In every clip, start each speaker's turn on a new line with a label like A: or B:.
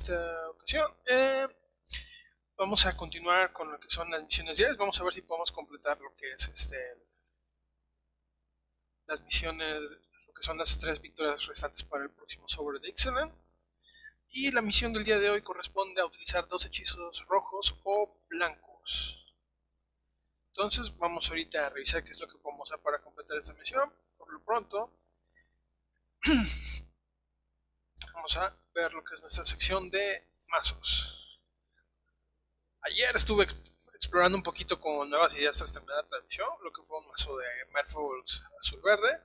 A: esta ocasión. Vamos a continuar con lo que son las misiones diarias. Vamos a ver si podemos completar lo que es las misiones, lo que son las 3 victorias restantes para el próximo sobre de Excellent. Y la misión del día de hoy corresponde a utilizar 2 hechizos rojos o blancos. Entonces vamos ahorita a revisar qué es lo que podemos hacer para completar esta misión. Por lo pronto, vamos a ver lo que es nuestra sección de mazos. Ayer estuve explorando un poquito con nuevas ideas tras terminar la transmisión, lo que fue un mazo de Merfolk azul verde.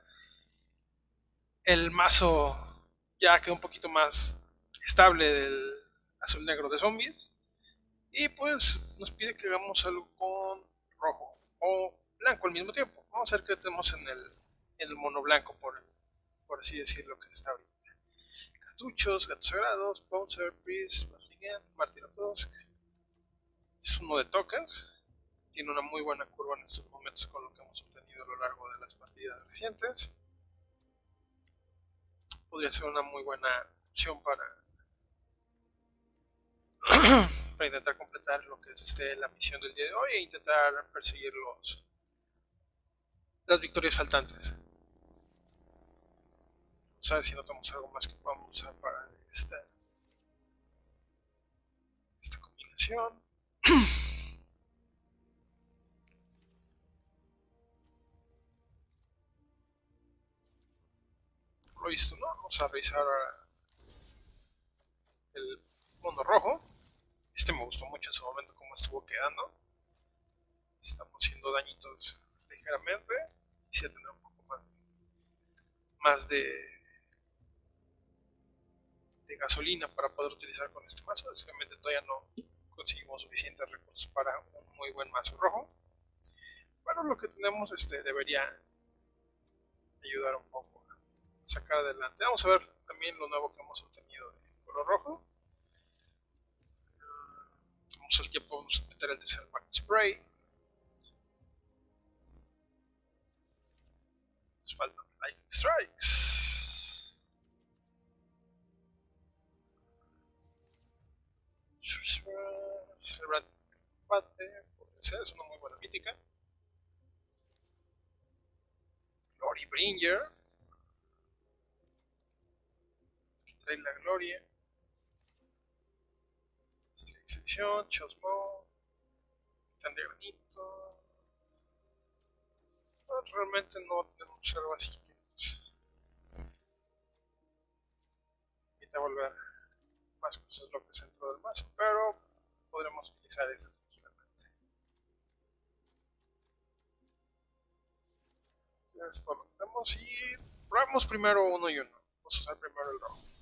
A: El mazo ya quedó un poquito más estable del azul negro de zombies. Y pues nos pide que hagamos algo con rojo o blanco al mismo tiempo. Vamos a ver qué tenemos en el mono blanco, por así decirlo, que está ahorita. Cartuchos, gatos sagrados, Bouncer, Priest, Basilian, Martyr of Dusk. Es uno de tokens. Tiene una muy buena curva en estos momentos con lo que hemos obtenido a lo largo de las partidas recientes. Podría ser una muy buena opción para intentar completar lo que es la misión del día de hoy e intentar perseguir las victorias faltantes. Vamos a ver si notamos algo más que podamos usar para esta combinación. Lo he visto, ¿no? Vamos a revisar ahora el mono rojo. Este me gustó mucho en su momento cómo estuvo quedando. Estamos haciendo dañitos ligeramente. Quisiera tener un poco más de gasolina para poder utilizar con este mazo. Básicamente todavía no conseguimos suficientes recursos para un muy buen mazo rojo. Pero lo que tenemos debería ayudar un poco a sacar adelante. Vamos a ver también lo nuevo que hemos obtenido de color rojo. Vamos al tiempo, vamos a meter el tercer Mark Spray. Nos faltan Lightning Strikes. Celebrant Combate, puede ser, es una muy buena mítica. Glory Bringer, que trae la gloria. Extensión, Chosmo, Tan de Granito. No, realmente no tenemos algo así. Necesita volver más cosas locas dentro del mazo, pero podremos utilizar este tranquilamente. Esto lo tenemos y probamos primero uno y uno. Vamos a usar primero el rojo.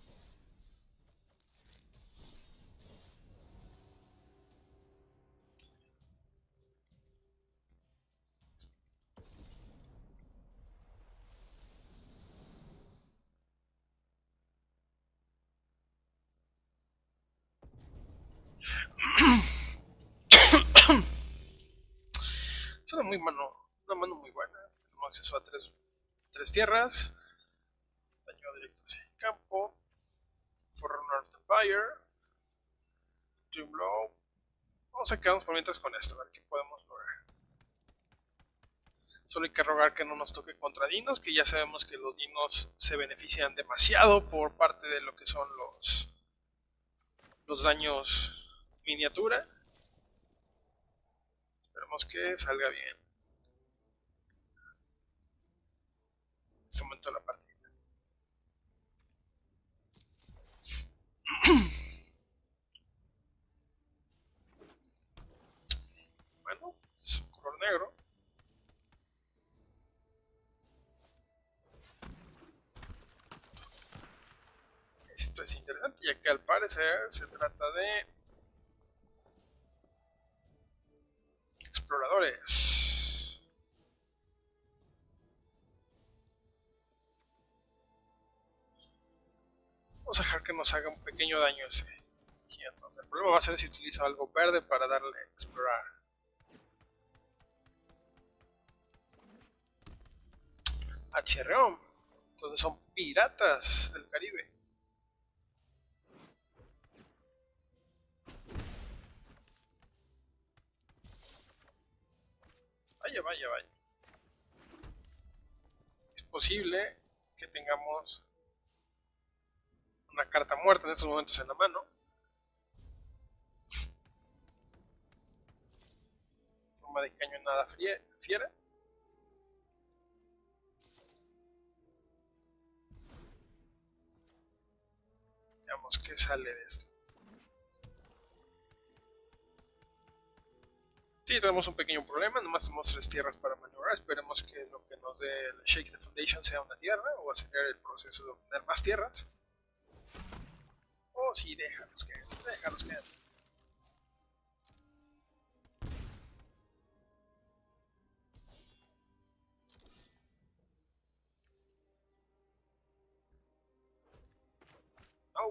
A: Es una mano muy buena. Tenemos acceso a tres tierras. Daño directo hacia el campo. Forerunner of the Empire. Dream Blow. Vamos a quedarnos por mientras con esto, a ver qué podemos lograr. Solo hay que rogar que no nos toque contra dinos, que ya sabemos que los dinos se benefician demasiado por parte de lo que son los daños miniatura. Esperemos que salga bien. En este momento de la partida. Bueno, es un color negro. Esto es interesante, ya que al parecer se trata de exploradores. Vamos a dejar que nos haga un pequeño daño ese gigante. El problema va a ser si utiliza algo verde para darle a explorar. Acherreón. Entonces son piratas del Caribe. vaya, vaya. Es posible que tengamos una carta muerta en estos momentos en la mano. Forma de cañonada fiera. Veamos qué sale de esto. Sí, tenemos un pequeño problema, nomás tenemos 3 tierras para maniobrar. Esperemos que lo que nos dé el Shake the Foundation sea una tierra o acelerar el proceso de obtener más tierras. Oh, sí, déjalos que déjalos que. Oh.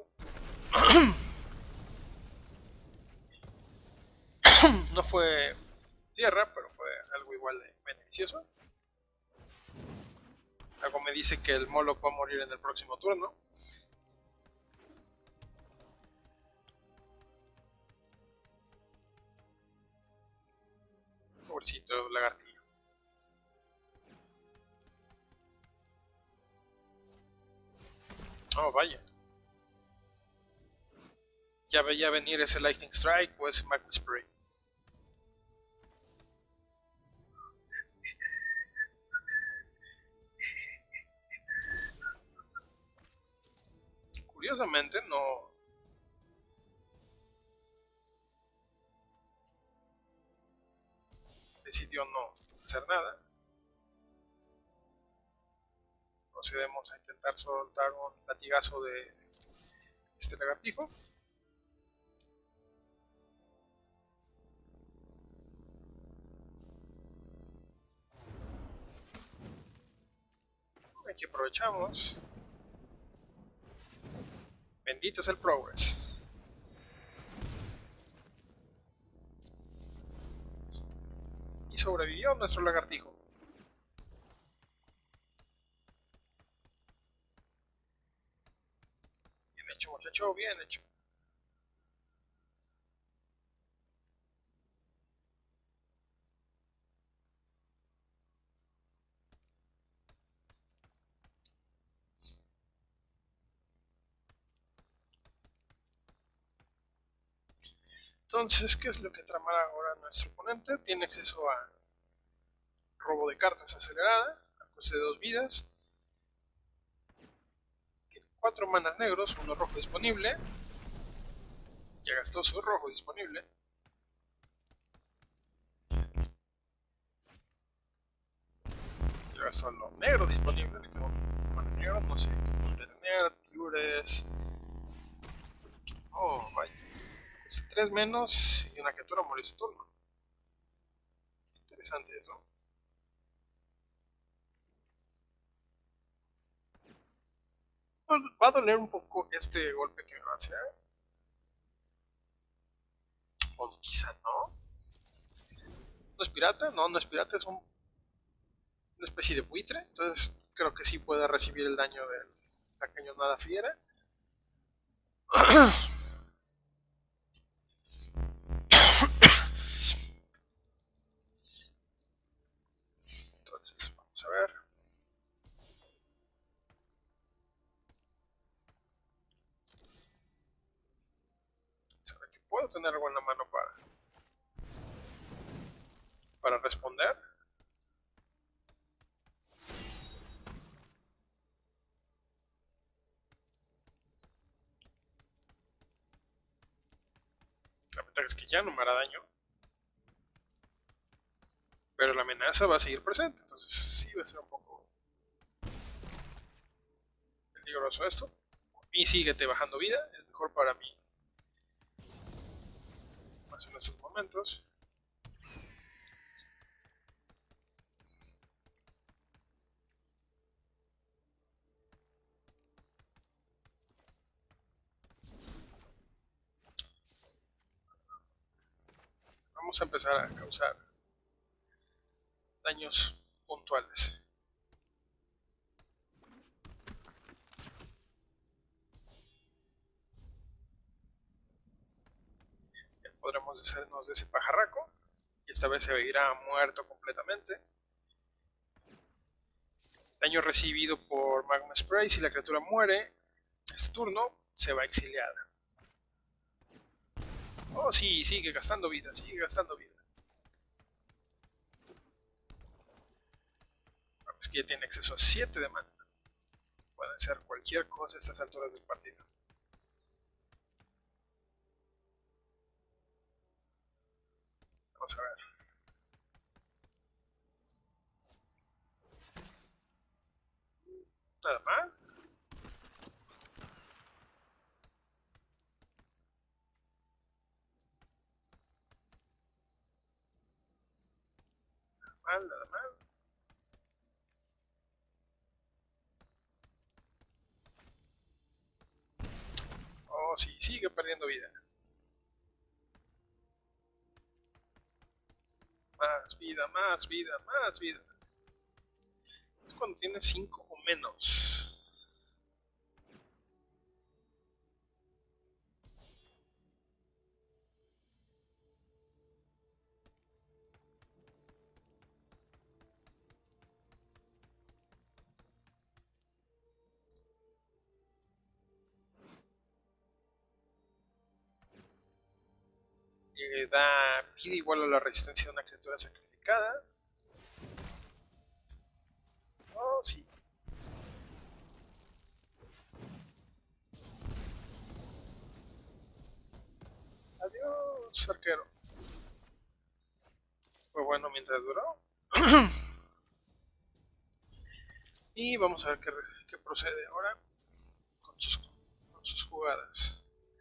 A: No fue tierra, pero fue algo igual de beneficioso. Algo me dice que el Moloch va a morir en el próximo turno. Pobrecito lagartillo. Oh, vaya. Ya veía venir ese Lightning Strike o ese Magma Spray. Curiosamente no decidió no hacer nada. Procedemos a intentar soltar un latigazo de este lagartijo. Aquí aprovechamos. Bendito es el progress. Y sobrevivió nuestro lagartijo. Bien hecho, muchacho, bien hecho. Entonces, ¿qué es lo que tramará ahora nuestro oponente? Tiene acceso a robo de cartas acelerada, a coste de 2 vidas. Tiene 4 manas negros, 1 rojo disponible. Ya gastó su rojo disponible. Ya gastó lo negro disponible. Le quedó mana negro, no sé qué podría tener. Tiures. Oh, vaya. 3 menos y una criatura murió su turno. Interesante eso. Va a doler un poco este golpe que me va a hacer. O quizá no. ¿No es pirata? No, no es pirata, es una especie de buitre. Entonces creo que sí puede recibir el daño de la cañonada fiera. Entonces, vamos a ver. ¿Sabe que puedo tener algo en la mano para responder? La ventaja es que ya no me hará daño. Pero la amenaza va a seguir presente. Entonces sí va a ser un poco peligroso esto. Y síguete bajando vida. Es mejor para mí. Más en estos momentos. Vamos a empezar a causar daños puntuales. Ya podremos deshacernos de ese pajarraco. Y esta vez se irá muerto completamente. Daño recibido por Magma Spray. Si la criatura muere este turno, se va exiliada. Oh, sí, sigue gastando vida, sigue gastando vida. Es que ya tiene acceso a 7 de mana. Puede ser cualquier cosa a estas alturas del partido. Vamos a ver. Nada más. Nada mal. Oh, sí, sigue perdiendo vida. Más vida, más vida, más vida. Es cuando tiene 5 o menos. Da vida igual a la resistencia de una criatura sacrificada. Oh, sí. Adiós, arquero. Fue bueno mientras duró. Y vamos a ver qué procede ahora con sus jugadas.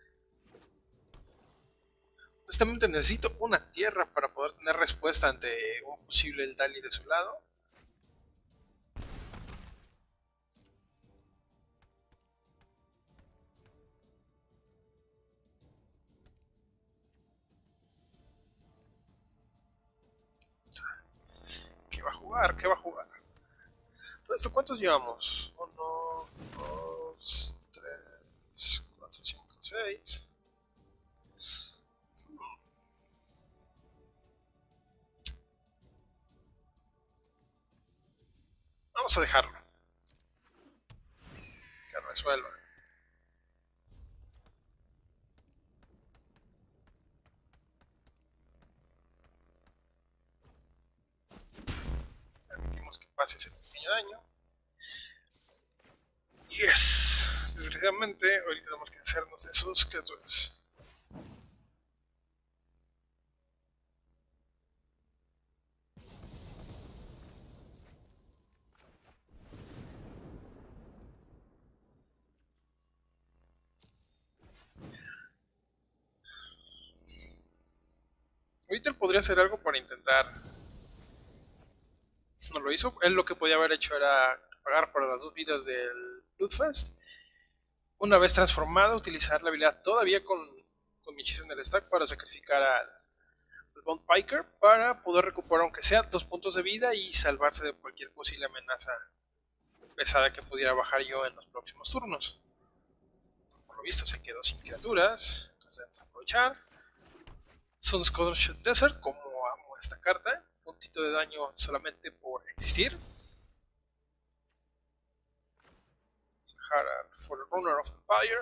A: Honestamente necesito una tierra para poder tener respuesta ante un posible el Dali de su lado. ¿Qué va a jugar? ¿Qué va a jugar? Todo esto, ¿cuántos llevamos? 1, 2, 3, 4, 5, 6. Vamos a dejarlo. Que resuelva. Permitimos que pase ese pequeño daño. Yes. Desgraciadamente, ahorita tenemos que hacernos de sus criaturas. Ahorita él podría hacer algo para intentar. No lo hizo. Él lo que podía haber hecho era pagar por las 2 vidas del Bloodfest. Una vez transformada, utilizar la habilidad todavía con mi hechizo en el stack para sacrificar al Bond Piker para poder recuperar aunque sea 2 puntos de vida y salvarse de cualquier posible amenaza pesada que pudiera bajar yo en los próximos turnos. Por lo visto se quedó sin criaturas, entonces debemos aprovechar. Sunscorched Desert, como amo esta carta, puntito de daño solamente por existir. Harald Forerunner of Empire.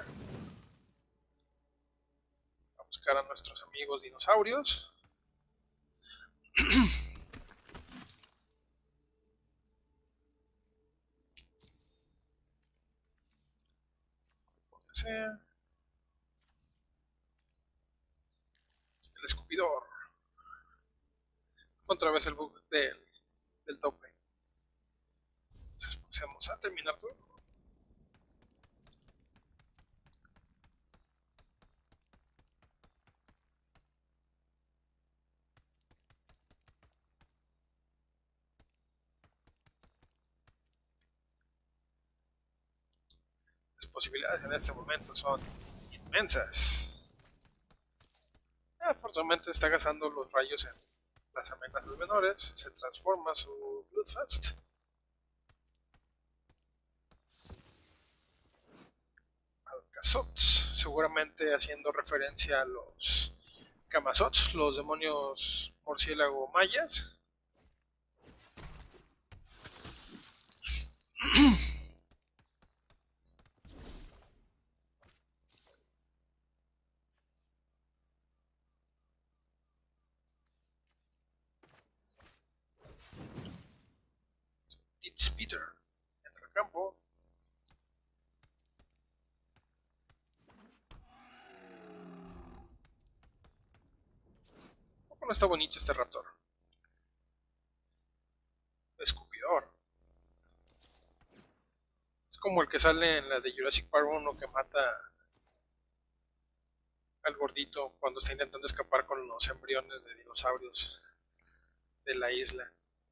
A: A buscar a nuestros amigos dinosaurios. Sea. El escupidor. Otra vez el bug del tope. Entonces vamos a terminar todo. Las posibilidades en este momento son inmensas. Forzosamente está gastando los rayos en las amenazas menores. Se transforma su Bloodfast. Alcazots, seguramente haciendo referencia a los Camazots, los demonios murciélago mayas. It's Peter. Entra al campo. ¿Cómo no está bonito este raptor? Escupidor. Es como el que sale en la de Jurassic Park 1 que mata al gordito cuando está intentando escapar con los embriones de dinosaurios de la isla.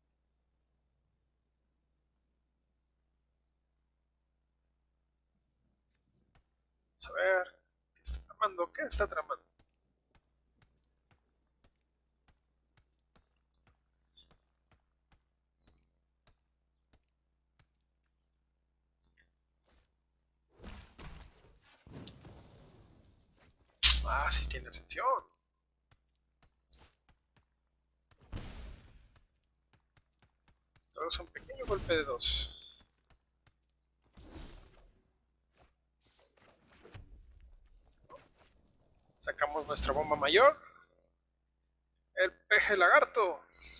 A: Vamos a ver. ¿Qué está tramando? ¿Qué está tramando? Ah, sí tiene ascensión. Entonces un pequeño golpe de 2. Sacamos nuestra bomba mayor. El peje lagarto.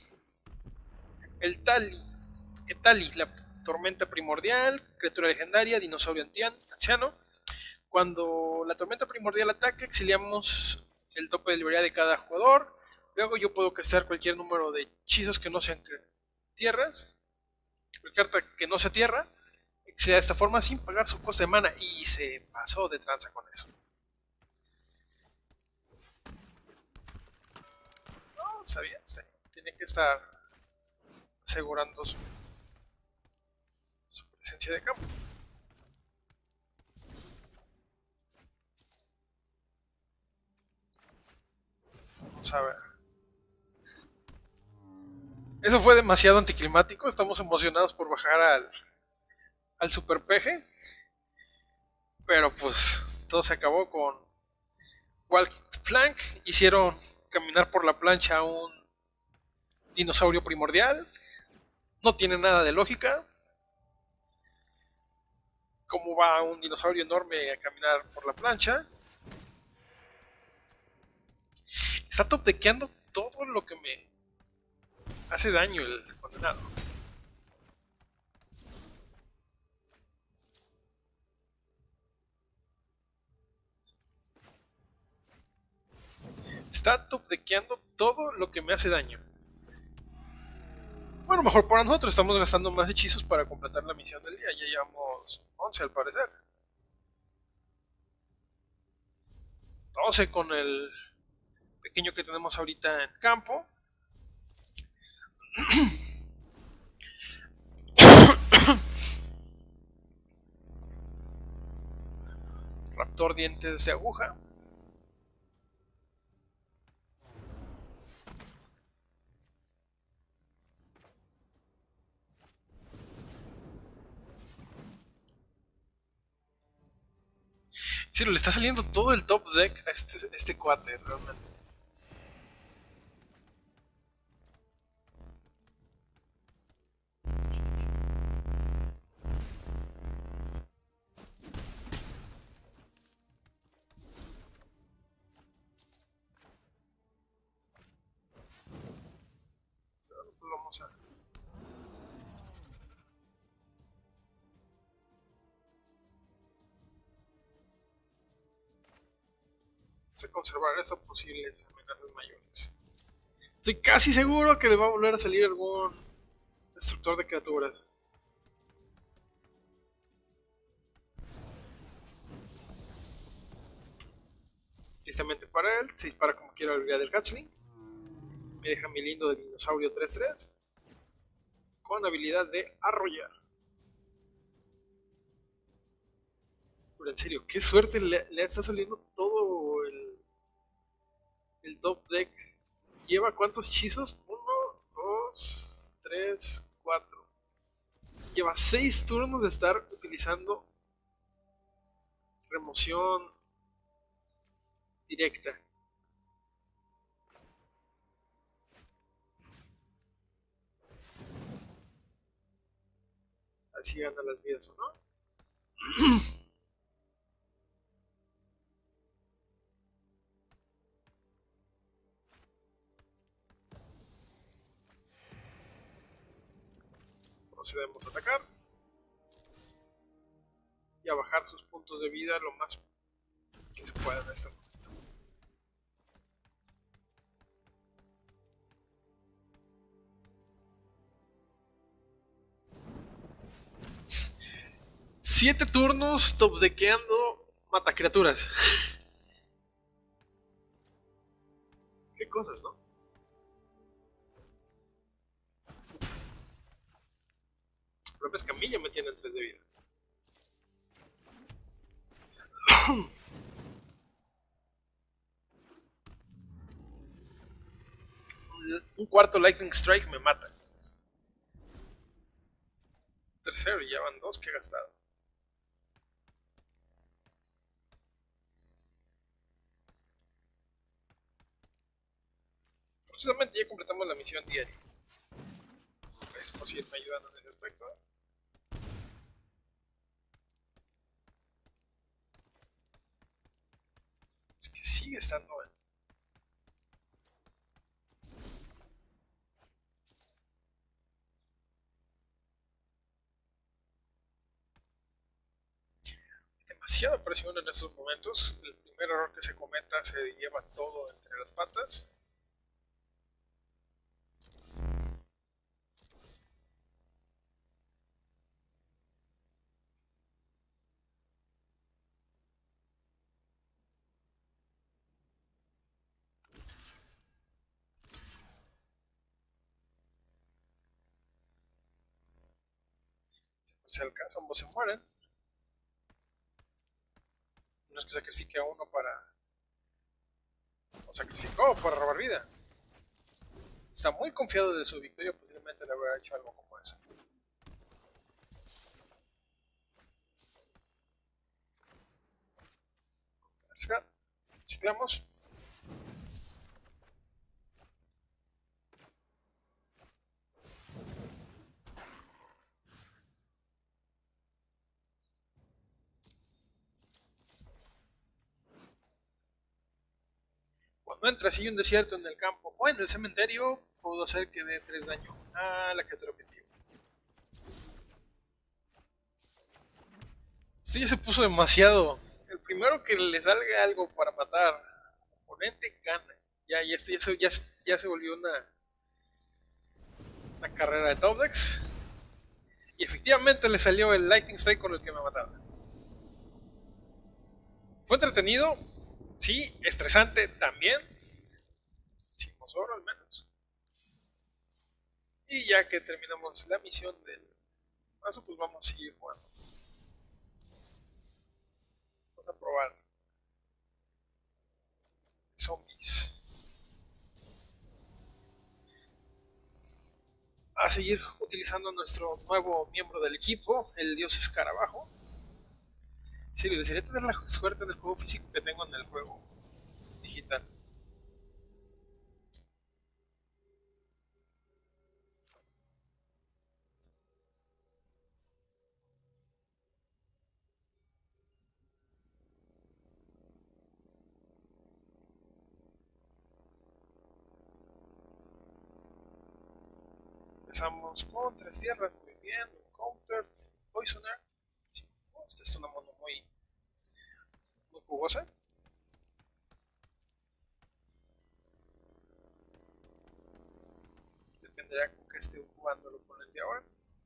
A: El Tali. El Tali, la tormenta primordial, criatura legendaria, dinosaurio anciano. Cuando la tormenta primordial ataca, exiliamos el tope de librería de cada jugador. Luego yo puedo castear cualquier número de hechizos que no sean tierras. Cualquier carta que no sea tierra. Exilia de esta forma sin pagar su coste de mana. Y se pasó de tranza con eso. No, sabía. Tiene que estar asegurando su presencia de campo. Vamos a ver. Eso fue demasiado anticlimático. Estamos emocionados por bajar al super peje. Pero pues todo se acabó con Walk Flank. Hicieron caminar por la plancha a un dinosaurio primordial. No tiene nada de lógica. ¿Cómo va un dinosaurio enorme a caminar por la plancha? Está top deckeando todo lo que me hace daño el condenado. Está top deckeando todo lo que me hace daño. Bueno, mejor para nosotros, estamos gastando más hechizos para completar la misión del día. Ya llevamos 11 al parecer. 12 con el pequeño que tenemos ahorita en campo. Raptor dientes de aguja. Sí, le está saliendo todo el top deck a este cuate, realmente. Vamos a... conservar esas posibles amenazas mayores. Estoy casi seguro que le va a volver a salir algún destructor de criaturas. Tristemente para él, se dispara como quiera la habilidad del Hatchling. Me deja mi lindo de dinosaurio 3-3 con habilidad de arrollar. Pero en serio, qué suerte le está saliendo todo el top deck. ¿Lleva cuántos hechizos? 1, 2, 3, 4. Lleva 6 turnos de estar utilizando remoción directa. ver si gana las vidas o no. Procedemos a atacar y a bajar sus puntos de vida lo más que se pueda en este momento. Siete turnos top deckeando mata criaturas. Qué cosas, ¿no? El problema es que a mí ya me tienen 3 de vida. Un cuarto Lightning Strike me mata. Tercero, y ya van 2 que he gastado. Precisamente ya completamos la misión diaria. Es por si me ayudan en ese aspecto. Es que sigue estando en... demasiada presión en estos momentos. El primer error que se cometa se lleva todo entre las patas. Si es el caso, ambos se mueren. No es que sacrifique a uno para... o sacrificó para robar vida. Está muy confiado de su victoria, posiblemente le habrá hecho algo como eso. Ciclamos. Cuando entra así un desierto en el campo o en el cementerio, puedo hacer que dé 3 daño a la criatura objetivo. Esto ya se puso demasiado. El primero que le salga algo para matar al oponente gana. Y esto ya se volvió una carrera de top decks. Y efectivamente le salió el Lightning Strike con el que me mataba. Fue entretenido, sí, estresante también. Sin oro al menos. Y ya que terminamos la misión del mazo, pues vamos a seguir jugando. Vamos a probar zombies. A seguir utilizando nuestro nuevo miembro del equipo, el dios escarabajo. Sí, desearía tener la suerte del juego físico que tengo en el juego digital. Empezamos con 3 tierras, muy bien, un counter, poisoner. Sí, esta es una mono muy jugosa. Dependerá con que esté jugando el oponente ahora.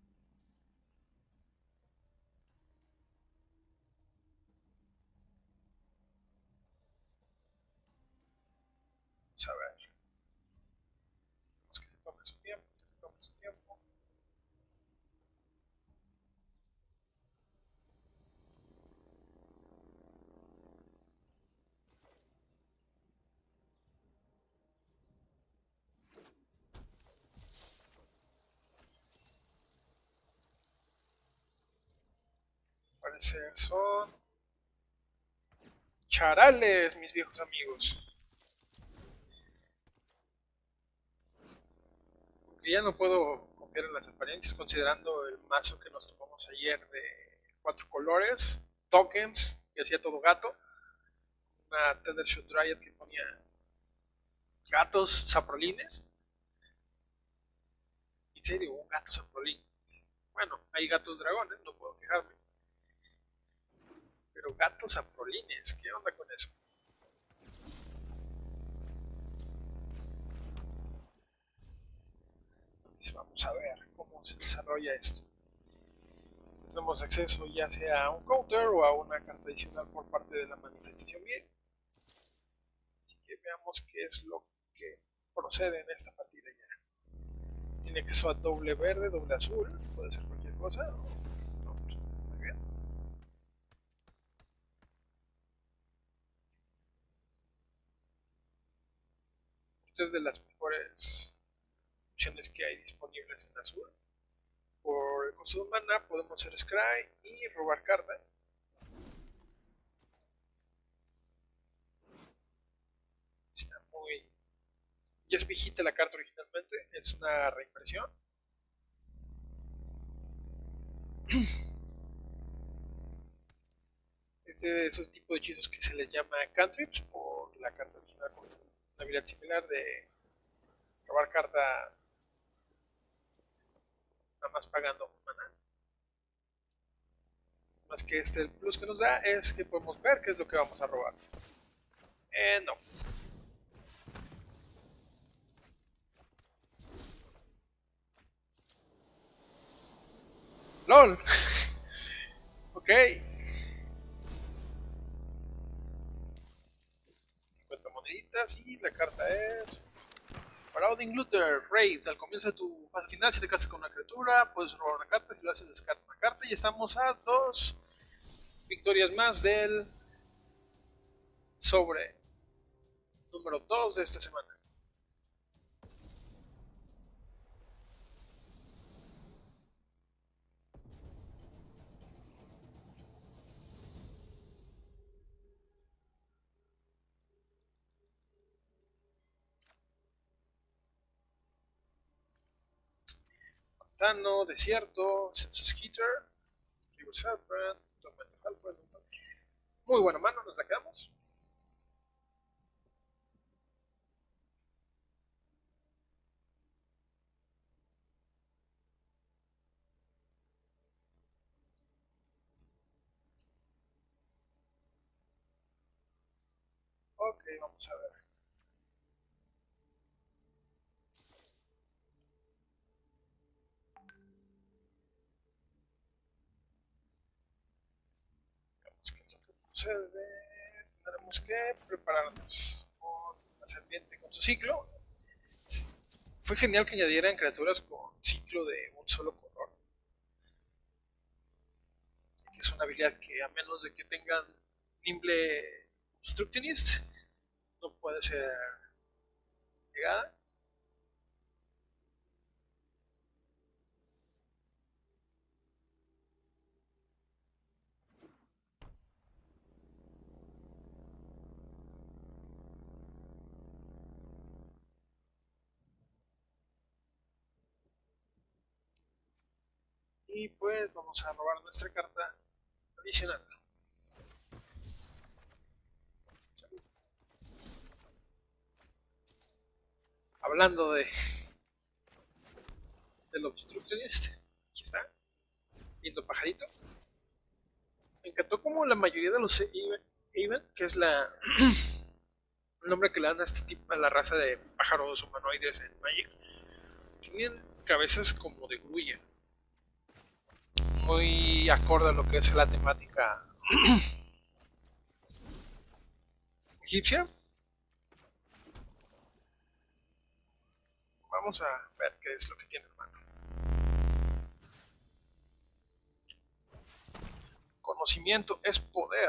A: Vamos a ver. Vamos que se tome su tiempo, que se tome su tiempo. Parece son charales, mis viejos amigos. Porque ya no puedo cambiar las apariencias, considerando el mazo que nos tomamos ayer de 4 colores, tokens, que hacía todo gato, una Thundershot Dryad que ponía gatos saprolines. En serio, un gato saprolín. Bueno, hay gatos dragones, no puedo quejarme. Pero gatos saprolines, ¿qué onda con eso? Entonces vamos a ver cómo se desarrolla esto. Tenemos acceso ya sea a un counter o a una carta adicional por parte de la manifestación bien. Así que veamos qué es lo que procede en esta partida ya. Tiene acceso a doble verde, doble azul, puede ser cualquier cosa. No, muy bien. Esta es de las mejores opciones que hay disponibles en azul. Por el costo de mana podemos hacer scry y robar carta. Está muy... Ya es viejita la carta originalmente, es una reimpresión. Es de esos tipos de hechizos que se les llama cantrips por la carta original con una habilidad similar de robar carta nada más pagando mana. Más que el plus que nos da es que podemos ver qué es lo que vamos a robar. No. LOL. Ok. 50 moneditas y la carta es... Parauding Looter, Raid. Al comienzo de tu fase final, si te casas con una criatura, puedes robar una carta. Si lo haces, descarta una carta. Y estamos a 2 victorias más del sobre número 2 de esta semana. Pantano, Desierto, Census Skitter, River Serpent, Tormento Halford. Muy buena mano, nos la quedamos. Ok, vamos a ver. Veamos qué es lo que procede. Tenemos que prepararnos con Ascendiente con su ciclo. Fue genial que añadieran criaturas con ciclo de un solo color. Que es una habilidad que a menos de que tengan Nimble Obstructionist no puede ser llegada. Y pues vamos a robar nuestra carta adicional. Hablando del Obstructionist, aquí está, lindo pajarito. Me encantó como la mayoría de los Even, que es el nombre que le dan a este tipo, a la raza de pájaros humanoides en Magic, tienen cabezas como de grulla, muy acorde a lo que es la temática egipcia. Vamos a ver qué es lo que tiene en mano. Conocimiento es poder.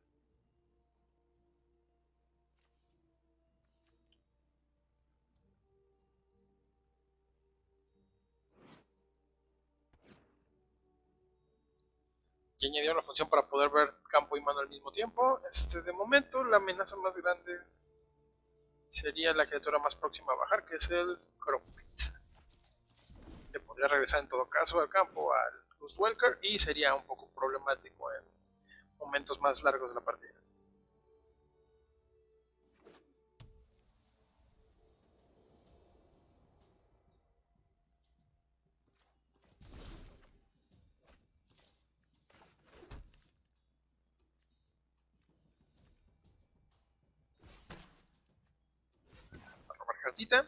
A: Y añadieron la función para poder ver campo y mano al mismo tiempo. De momento, la amenaza más grande sería la criatura más próxima a bajar, que es el Crockpit. te podría regresar en todo caso al campo al Welker y sería un poco problemático en momentos más largos de la partida. Vamos a robar cartita.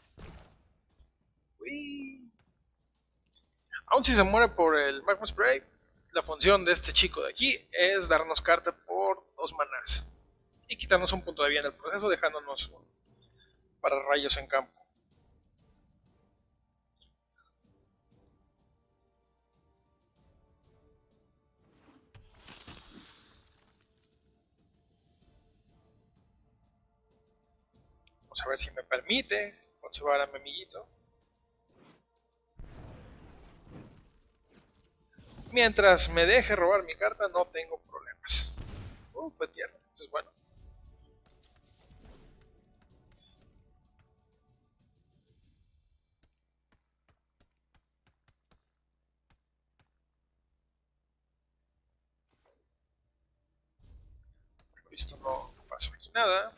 A: Uy. Aún si se muere por el Magma Spray, la función de este chico de aquí es darnos carta por 2 manás y quitarnos un punto de vida en el proceso, dejándonos un para rayos en campo. Vamos a ver si me permite conservar a mi amiguito. Mientras me deje robar mi carta, no tengo problemas. Fue tierra, eso es bueno. Listo, no pasó aquí nada.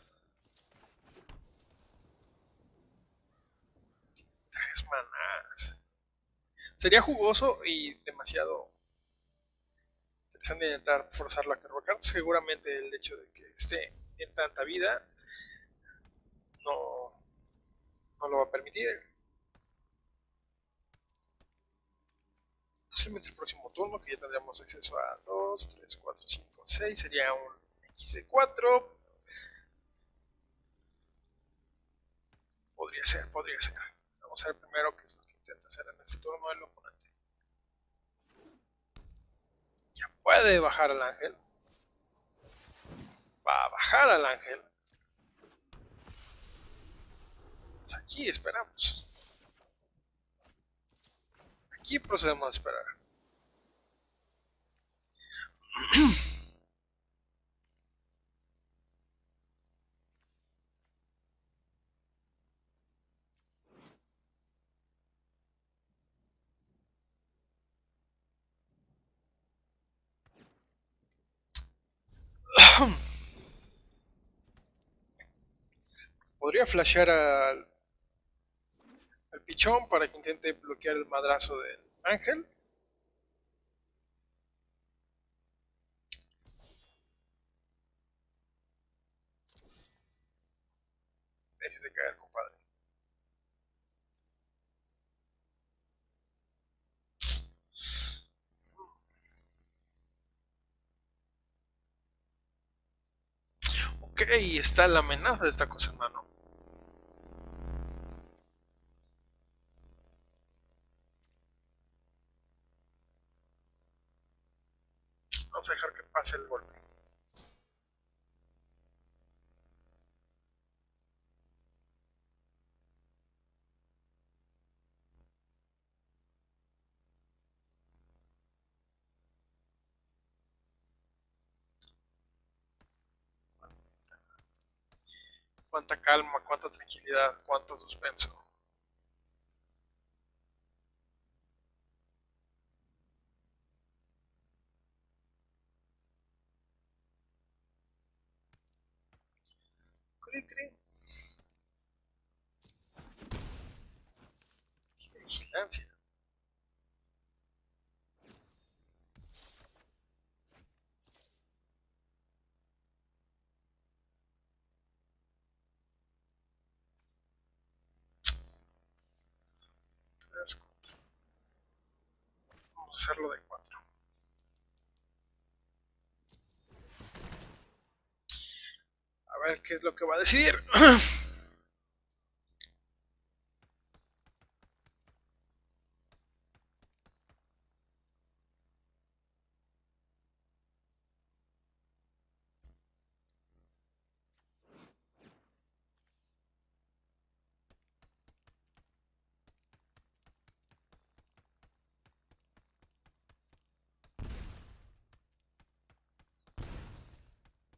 A: 3 manás. Sería jugoso y demasiado interesante intentar forzarlo a cargar. Seguramente el hecho de que esté en tanta vida no, no lo va a permitir. Posiblemente el próximo turno, que ya tendríamos acceso a 2, 3, 4, 5, 6, sería un X de 4. Podría ser, podría ser. Vamos a ver primero qué es lo que intenta hacer en este turno el oponente. Ya puede bajar al ángel. Va a bajar al ángel. Pues aquí esperamos. Aquí procedemos a esperar. Podría flashear al pichón para que intente bloquear el madrazo del ángel. Déjese caer, compadre. Ok, está la amenaza de esta cosa en mano. Vamos a dejar que pase el golpe. Cuánta calma, cuánta tranquilidad, cuánto suspenso. Cri, cri. Qué vigilancia. Vamos a hacerlo de 4. A ver qué es lo que va a decidir.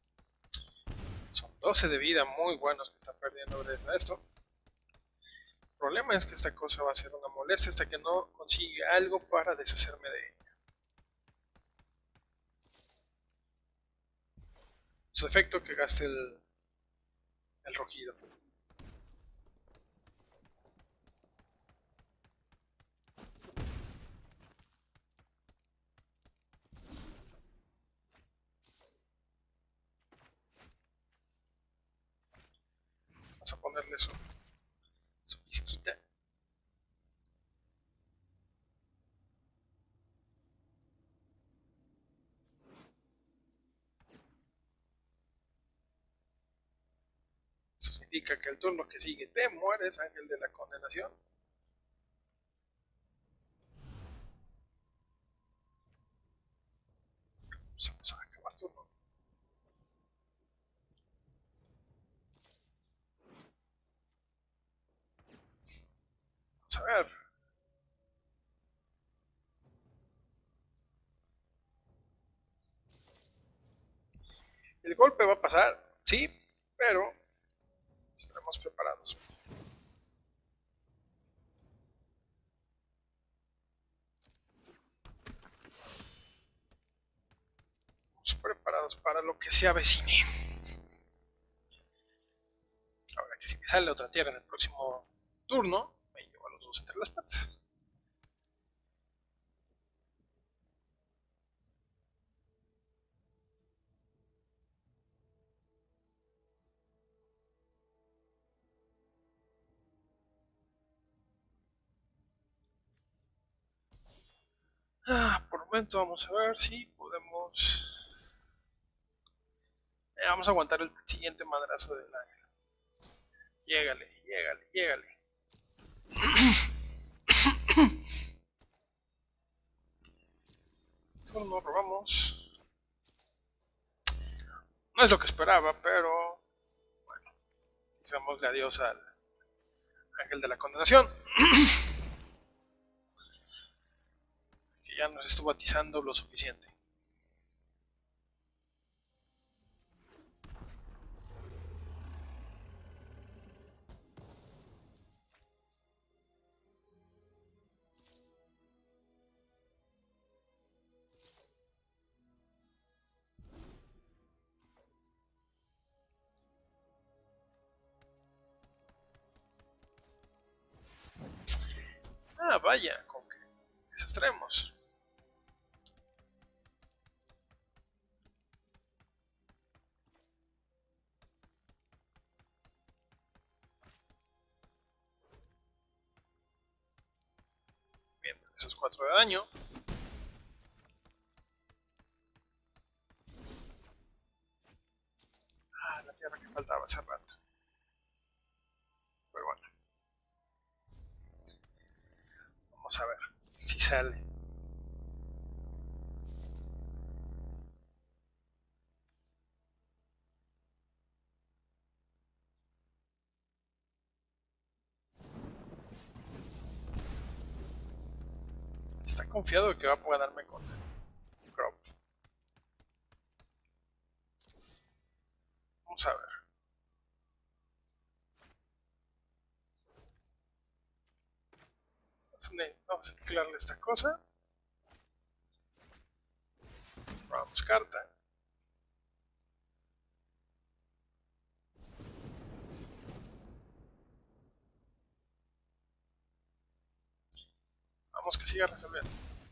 A: Son 12 de vida muy buenos que están perdiendo gracias a esto. problema es que esta cosa va a ser una molestia hasta que no consigue algo para deshacerme de ella. Su efecto que gaste el rojido. Vamos a ponerle su pizquita. Eso significa que el turno que sigue te mueres, ángel de la condenación. Vamos a acabar turno. Vamos a ver. El golpe va a pasar, sí, pero estaremos preparados. Preparados para lo que se avecine. Ahora que si me sale otra tierra en el próximo turno, me llevo a los dos entre las patas. Por el momento vamos a ver si podemos... vamos a aguantar el siguiente madrazo del ángel. Llégale, llégale, llégale. Turno, robamos. No es lo que esperaba, pero... bueno, digámosle adiós al ángel de la condenación. Que ya nos estuvo atizando lo suficiente. Vaya, con que desastremos. Bien, esos 4 de daño. La tierra que faltaba hace rato. Pero bueno. Vamos a ver si sale. Está confiado de que va a poder ganarme con Crop. Vamos a ver. Vamos a mezclarle esta cosa. Vamos carta. Vamos que siga resolviendo.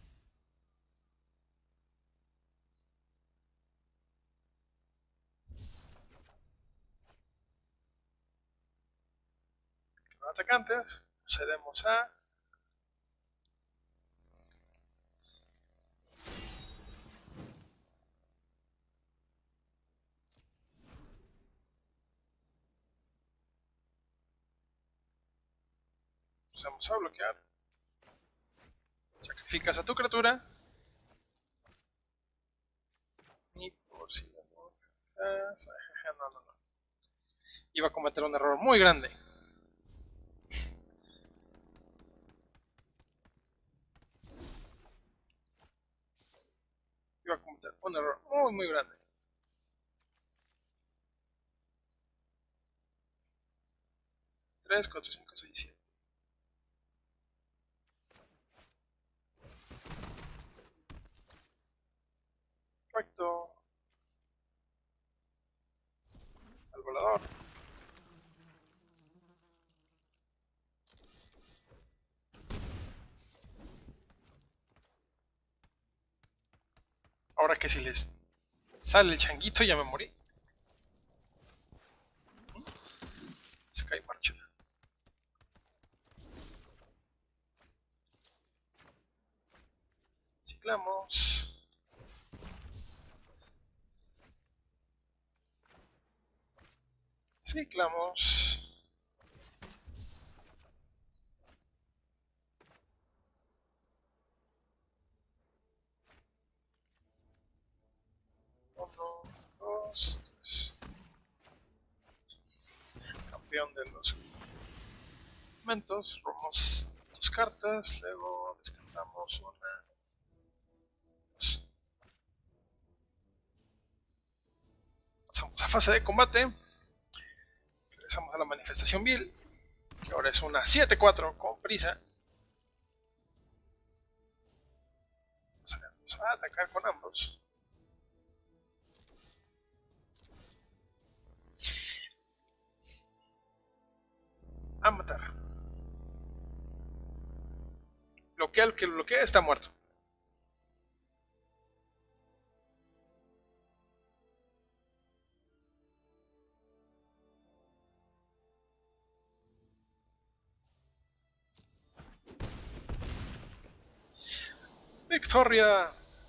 A: Los atacantes. Procedemos a... procedemos a bloquear. Sacrificas a tu criatura. Y por si no... no. Iba a cometer un error muy grande. Iba a cometer un error muy grande. Tres, 4, 5, 6, 7. Perfecto. Al volador. Ahora que si les sale el changuito ya me morí. Sky Marshall. Ciclamos. Ciclamos. Uno, dos, tres. Campeón de los momentos. Robamos 2 cartas. Luego descartamos una. Dos. Pasamos a fase de combate. Regresamos a la manifestación vil, que ahora es una 7-4 con prisa. Vamos a atacar con ambos. A matar. Bloquea el que lo bloquea, está muerto. Victoria.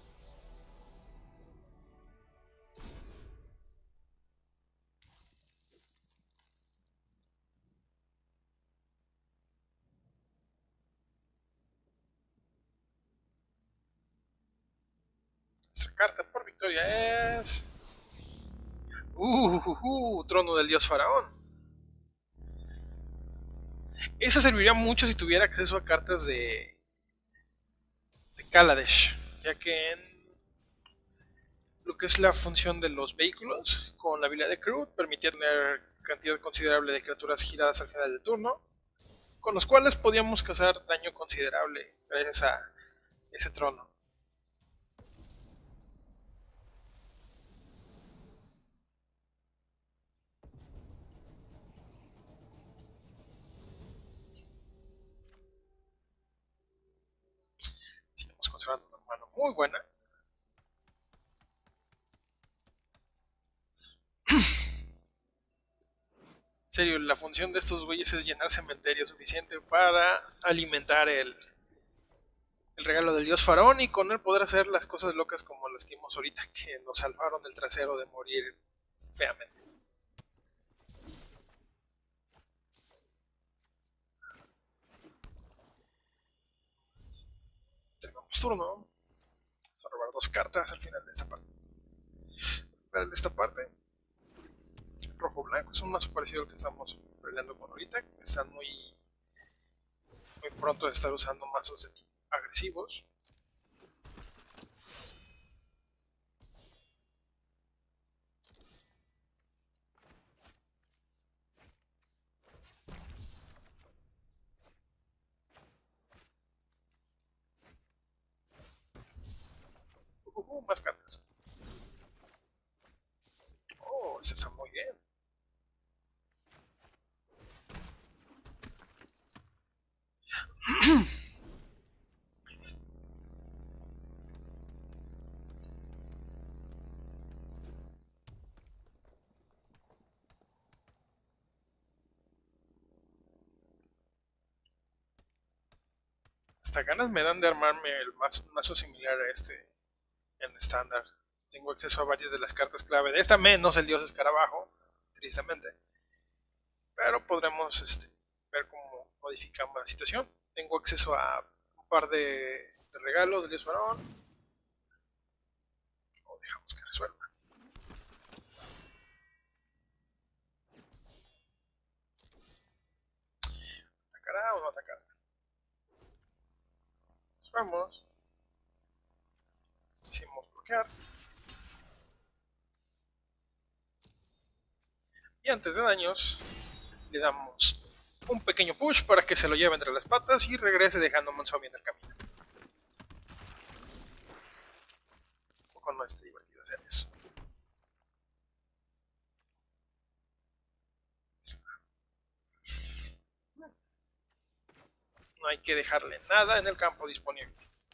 A: Nuestra carta por victoria es... Trono del dios faraón. Esa serviría mucho si tuviera acceso a cartas de Kaladesh, ya que en lo que es la función de los vehículos, con la habilidad de Crew, permitía tener cantidad considerable de criaturas giradas al final del turno, con los cuales podíamos causar daño considerable gracias a ese trono. Seguimos conservando una mano muy buena. En serio, la función de estos güeyes es llenar cementerio suficiente para alimentar el regalo del dios faraón y con él poder hacer las cosas locas como las que vimos ahorita, que nos salvaron del trasero de morir feamente. Tenemos turno. Vamos a robar 2 cartas al final de esta parte. Rojo blanco es un mazo parecido al que estamos peleando con ahorita, que están muy pronto de estar usando mazos de tipo agresivos. Más cartas. Oh, ese está muy bien. Hasta ganas me dan de armarme un mazo similar a este en estándar. Tengo acceso a varias de las cartas clave de esta, menos el dios escarabajo, tristemente. Pero podremos ver cómo modificamos la situación. Tengo acceso a un par de regalos del dios faraón. O dejamos que resuelva. ¿Atacará o no atacará? Pues vamos. Hicimos bloquear. Y antes de daños, le damos un pequeño push para que se lo lleve entre las patas y regrese dejando a Monzombie en el camino. Un poco más divertido. hacer eso. No hay que dejarle nada en el campo disponible.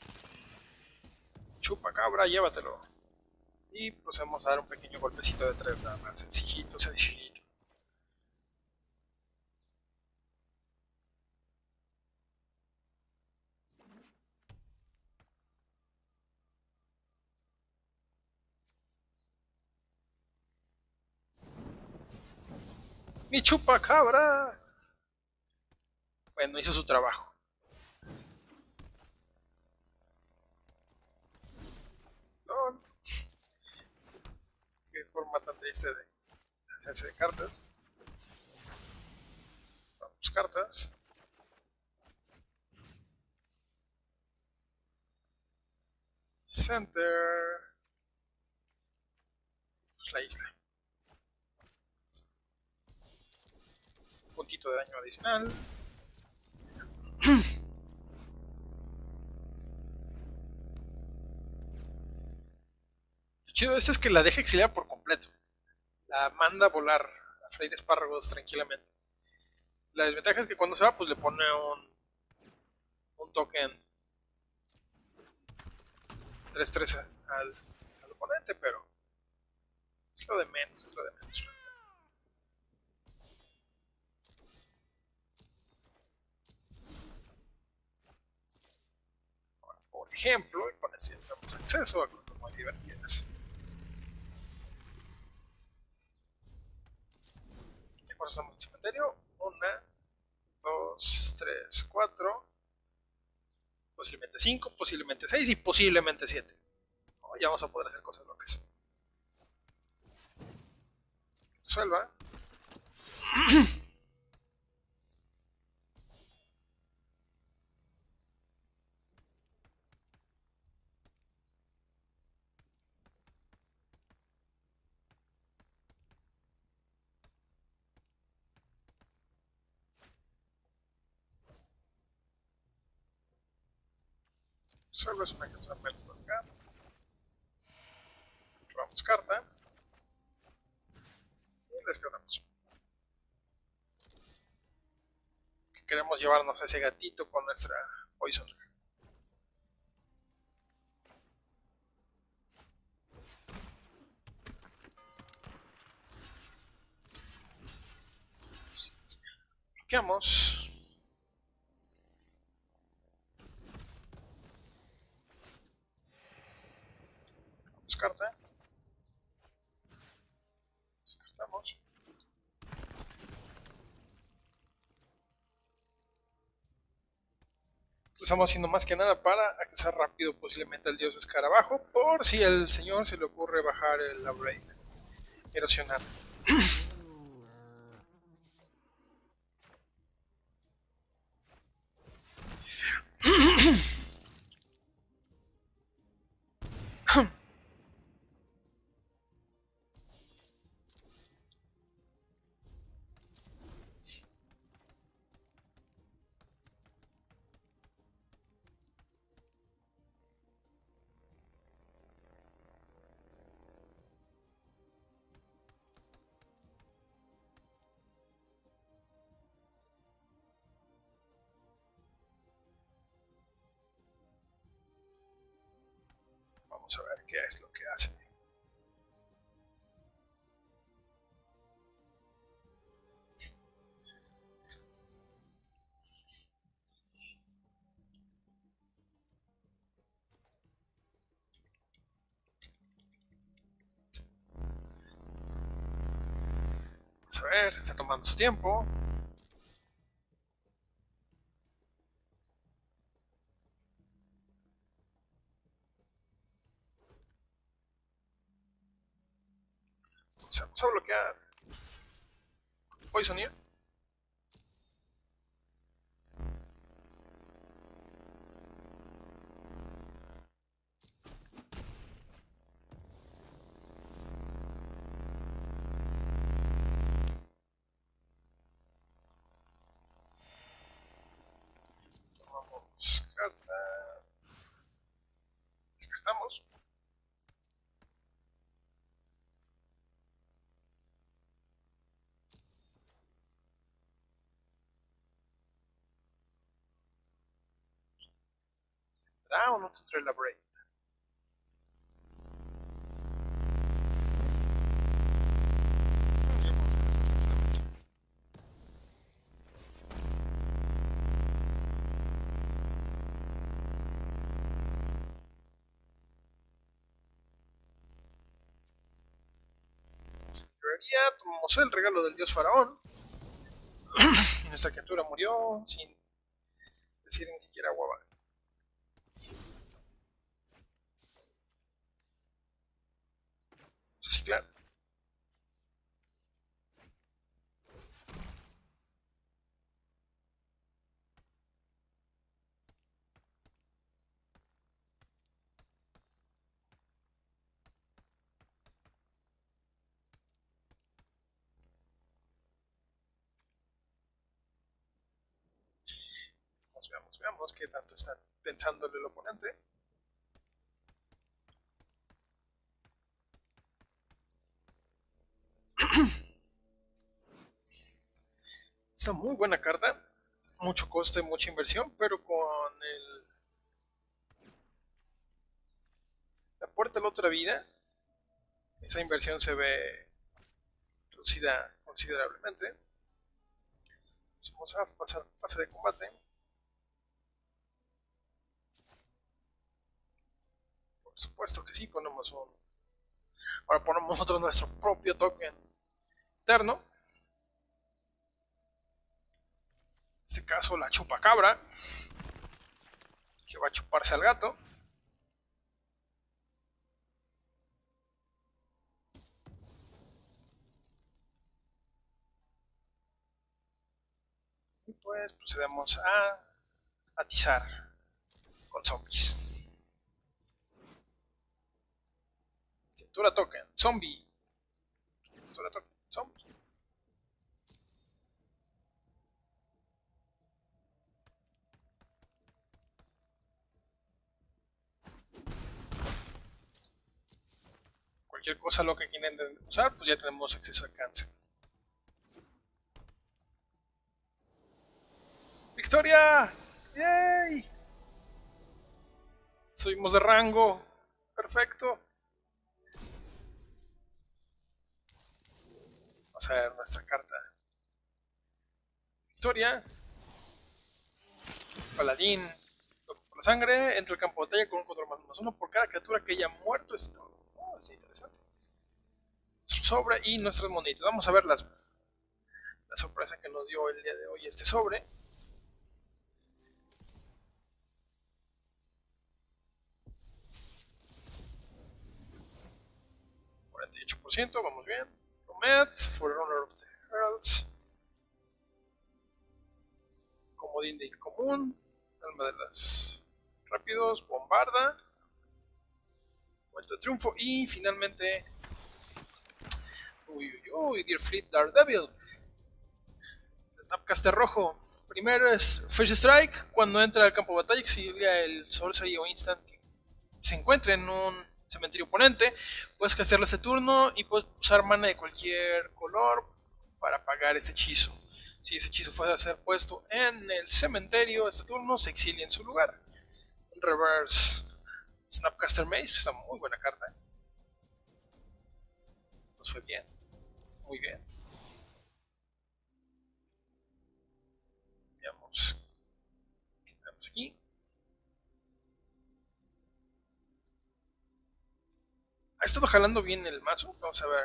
A: Chupa cabra, llévatelo. Y procedemos a dar un pequeño golpecito de 3 nada más. Sencillito, sencillito. ¡Mi chupa cabra! Bueno, hizo su trabajo. No, qué forma tan triste de hacerse de cartas. Vamos, cartas. Center. Pues la isla. Un puntito de daño adicional. Lo chido de este es que la deja exiliar por completo. La manda a volar a freír espárragos tranquilamente. La desventaja es que cuando se va, pues le pone un token 3-3 al oponente, pero es lo de menos, es lo de menos. Ahora, por ejemplo, y con esto tenemos acceso a cosas muy divertidas. ¿Qué cosas estamos en el cementerio? 1, 2, 3, 4, posiblemente 5, posiblemente 6 y posiblemente 7. Oh, ya vamos a poder hacer cosas locas. Resuelva. Resuelva es una canción por acá. Robamos carta. Y descargamos. Queremos llevarnos a ese gatito con nuestra Poison. Bloqueamos. Vamos carta. Descartamos. Lo estamos haciendo más que nada para accesar rápido posiblemente al dios escarabajo, por si el señor se le ocurre bajar el upgrade erosional. Vamos a ver qué es lo que hace. Vamos a ver, se está tomando su tiempo. Vamos a bloquear Poisonia. Tomamos carta. Descartamos. ¿Tendrá o no tendrá la Braid? Ya podemos hacer esto tranquilamente. Tomamos el regalo del dios faraón. Y nuestra criatura murió sin decir ni siquiera guava. Sí, claro. Veamos qué tanto está pensando el oponente. Es una muy buena carta, mucho coste, mucha inversión, pero con la puerta a la otra vida, esa inversión se ve reducida considerablemente. Vamos a pasar fase de combate. Por supuesto que sí, ponemos un... Ahora ponemos nosotros nuestro propio token interno. En este caso la chupacabra, que va a chuparse al gato. Y pues procedemos a atizar con zombies. Criatura token, zombie. Criatura token, zombie. Cualquier cosa lo que quieran usar, pues ya tenemos acceso al cáncer. ¡Victoria! ¡Yay! Subimos de rango. Perfecto. Vamos a ver nuestra carta. Victoria. Paladín. Por la sangre. Entra al campo de batalla con un control +1 por cada criatura que haya muerto. Esto es interesante. Nuestro sobre y nuestras monitas. Vamos a ver la sorpresa que nos dio el día de hoy este sobre. %, vamos bien. Promet, Forerunner of the Heralds. Comodín de común. Alma de las rápidos. Bombarda. Momento de triunfo. Y finalmente. Dear Fleet Daredevil. Snapcaster rojo. Primero es First Strike. Cuando entra al campo de batalla, exilia el Sorcery o Instant que se encuentre en un cementerio oponente. Puedes castearlo este turno y puedes usar mana de cualquier color para pagar ese hechizo. Si ese hechizo fuera a ser puesto en el cementerio este turno, se exilia en su lugar. Reverse Snapcaster Mage, está muy buena carta. Nos fue bien, muy bien. Veamos qué tenemos aquí. Ha estado jalando bien el mazo. Vamos a ver.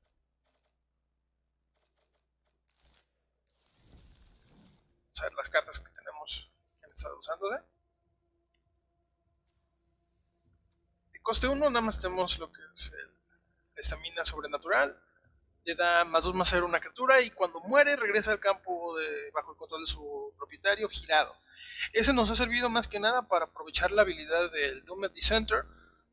A: Vamos a ver las cartas que tenemos que han estado usándose. De coste 1 nada más tenemos lo que es la estamina sobrenatural. Le da +2/+0 a una criatura y cuando muere regresa al campo bajo el control de su propietario girado. Ese nos ha servido más que nada para aprovechar la habilidad del Doomed Dissenter,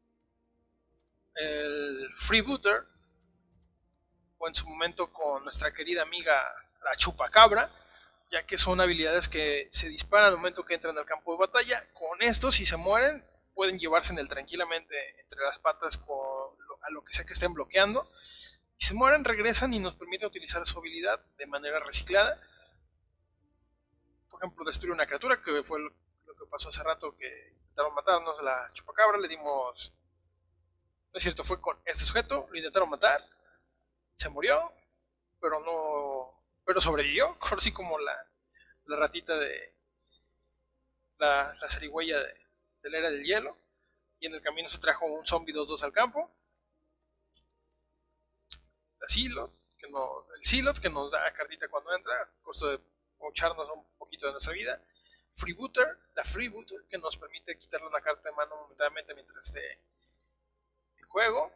A: el Freebooter, o en su momento con nuestra querida amiga la Chupacabra, ya que son habilidades que se disparan al momento que entran al campo de batalla. Con esto, si se mueren, pueden llevársela tranquilamente entre las patas a lo que sea que estén bloqueando. Si se mueren, regresan y nos permite utilizar su habilidad de manera reciclada. Por ejemplo, destruir una criatura, que fue lo que pasó hace rato, que intentaron matarnos la chupacabra, le dimos... No es cierto, fue con este sujeto, lo intentaron matar, se murió, pero no... Pero sobrevivió, así como la ratita de... La zarigüeya de la era del hielo. Y en el camino se trajo un zombie 2-2 al campo. El Silot, que nos da cartita cuando entra, a costo de mocharnos un poquito de nuestra vida. La Freebooter, que nos permite quitarle una carta de mano momentáneamente mientras esté en juego.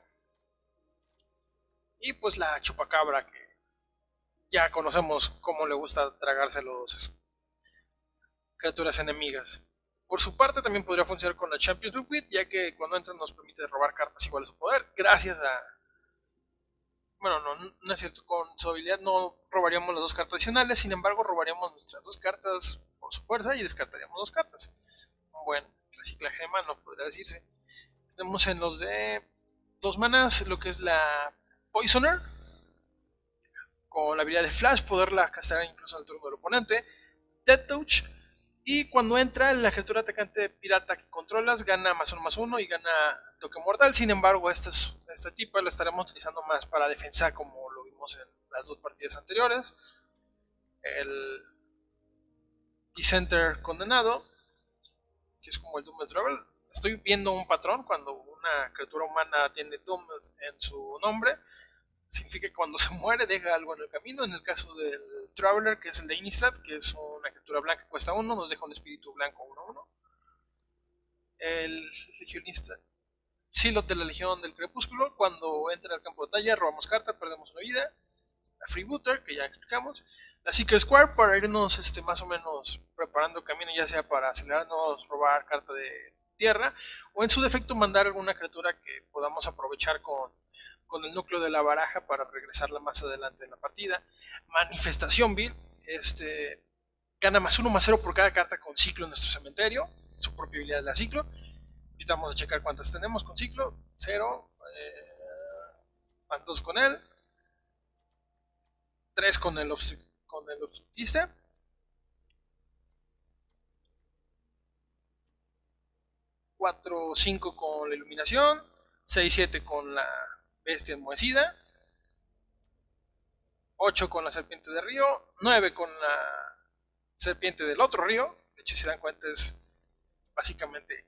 A: Y pues la Chupacabra, que ya conocemos cómo le gusta tragarse los criaturas enemigas. Por su parte también podría funcionar con la Champions League, ya que cuando entra nos permite robar cartas iguales a su poder, gracias a... Bueno, no es cierto, con su habilidad no robaríamos las dos cartas adicionales, sin embargo robaríamos nuestras dos cartas por su fuerza y descartaríamos dos cartas. Un buen reciclaje de mano, podría decirse. Tenemos en los de 2 manas lo que es la Poisoner, con la habilidad de Flash, poderla castar incluso en el turno del oponente. Death Touch, y cuando entra la criatura atacante pirata que controlas, gana +1/+1 y gana toque mortal. Sin embargo, esta tipa la estaremos utilizando más para defensa, como lo vimos en las dos partidas anteriores. El Dissenter condenado, que es como el Doomed Travel. Estoy viendo un patrón cuando una criatura humana tiene Doomed en su nombre. Significa que cuando se muere deja algo en el camino. En el caso del Traveler, que es el de Innistrad, que es una criatura blanca que cuesta 1, nos deja un espíritu blanco 1/1. El legionista Silot de la Legión del Crepúsculo, cuando entra al campo de batalla robamos carta, perdemos una vida. La Freebooter, que ya explicamos. La Secret Square, para irnos más o menos preparando el camino, ya sea para acelerarnos, robar carta de tierra, o en su defecto mandar alguna criatura que podamos aprovechar con el núcleo de la baraja para regresarla más adelante en la partida. Manifestación Vil, gana +1/+0 por cada carta con ciclo en nuestro cementerio, su propia habilidad de la ciclo. Ahorita vamos a checar cuántas tenemos con ciclo. 0, van 2 con él, 3 con el obstructista, 4 o 5 con la iluminación, 6-7 con la bestia enmohecida, 8 con la serpiente del río, 9 con la serpiente del otro río. De hecho, si se dan cuenta, es básicamente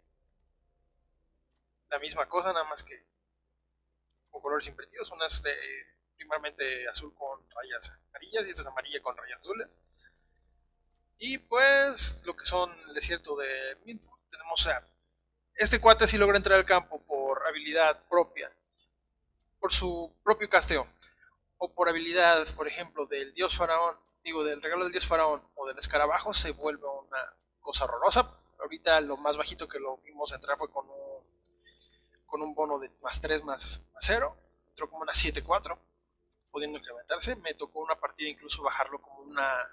A: la misma cosa, nada más que con colores invertidos. Una es primeramente azul con rayas amarillas y esta es amarilla con rayas azules. Y pues lo que son el desierto de Milford, tenemos a este cuate si logra entrar al campo por habilidad propia, por su propio casteo, o por habilidad, por ejemplo, del dios faraón, del regalo del dios faraón o del escarabajo, se vuelve una cosa horrorosa. Ahorita lo más bajito que lo vimos entrar fue con un bono de +3/+0, entró como una 7/4, pudiendo incrementarse. Me tocó una partida incluso bajarlo como una